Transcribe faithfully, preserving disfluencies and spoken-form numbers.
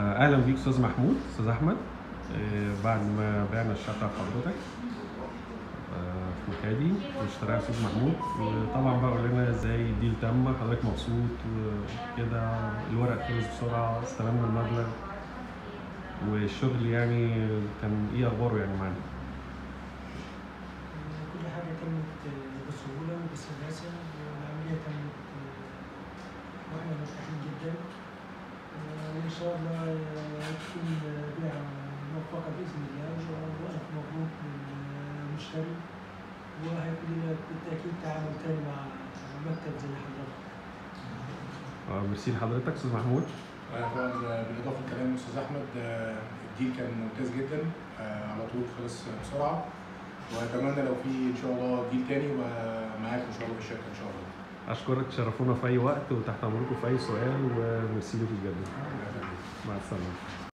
اهلا بيك استاذ محمود، استاذ احمد. آه، بعد ما بعنا الشقه لحضرتك آه، في مكادي واشتراها استاذ محمود، وطبعا بقى قول لنا ازاي الديل تم، حضرتك مبسوط وكده، الورق خلص بسرعه، استلمنا المبلغ والشغل يعني كان ايه اخباره يعني معانا؟ كل حاجة تمت بسهولة وبسلاسة، والعملية تمت وإحنا مرتاحين جدا، وإن شاء الله تكون بيعة موفقة بإذن الله، وألف مبروك للمشتري، وهيكون لنا بالتأكيد تعامل تاني مع مكتب زي حضرتك. اه ميرسي لحضرتك استاذ محمود. طبعا بالاضافه لكلام الاستاذ احمد، الديل كان ممتاز جدا، على طول خلص بسرعه، واتمنى لو في ان شاء الله ديل تاني ومعاكم ان شاء الله في الشركه ان شاء الله. اشكرك، تشرفونا في اي وقت وتحت امركم في اي سؤال، وميرسي لكم بجد. مع السلامه.